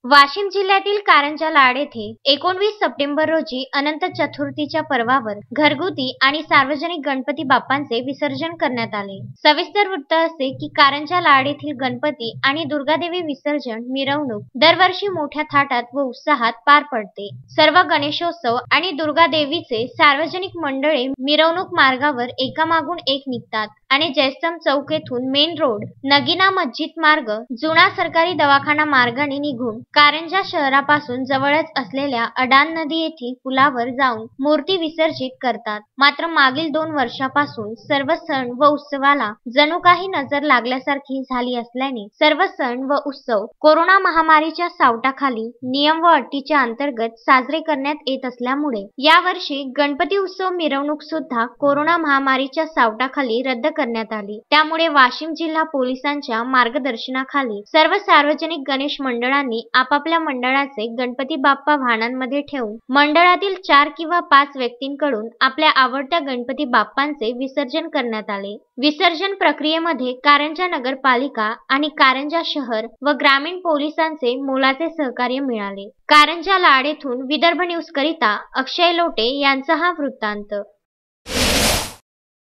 वाशिम जिल्ह्यातील कारंजा लाड येथे 19 सप्टेंबर रोजी अनंत चतुर्थीच्या पर्वावर घरगुती आणि सार्वजनिक गणपती बाप्पांचे विसर्जन करण्यात आले। सविस्तर वृत्त असे की कारंजा लाड येथील गणपती आणि दुर्गादेवी विसर्जन मिरवणूक दरवर्षी मोठ्या थाटात व उत्साहात पार पडते। सर्व गणेशोत्सव आणि दुर्गादेवीचे सार्वजनिक मंडळे मिरवणूक मार्गावर एकामागून एक निघतात आणि जयस्तंभ चौक येथून मेन रोड, नगीना मस्जिद मार्ग, जुना सरकारी दवाखाना मार्गाने निघून कारंजा शहरापासून जवळच असलेल्या अडाण नदी येथील पुलावर जाऊन मूर्ती विसर्जित करतात। मात्र मागील 2 वर्षापासून सर्व सण व उत्सवाला जणू काही नजर लागल्यासारखी झाली असल्याने सर्व सण व उत्सव कोरोना महामारीच्या सावटाखाली नियम व अटीच्या अंतर्गत साजरे करण्यात येत असल्यामुळे यावर्षी गणपती उत्सव मिरवणूक सुद्धा कोरोना महामारीच्या सावटाखाली रद्द करण्यात आली। त्यामुळे वाशिम जिल्हा पोलिसांच्या मार्गदर्शनाखाली सर्व सार्वजनिक गणेश मंडळांनी आपापल्या मंडळाचे गणपती बाप्पा वाहनांमध्ये ठेवून मंडळातील 4 किंवा 5 व्यक्तींकडून आपल्या आवडत्या गणपती बाप्पांचे विसर्जन करण्यात आले। विसर्जन प्रक्रियेमध्ये कारंजा नगरपालिका आणि कारंजा शहर व ग्रामीण पोलिसांचे मोलाचे सहकार्य मिळाले। कारंजा लाड येथून विदर्भ न्यूज करिता अक्षय लोटे यांचा हा वृत्तांत।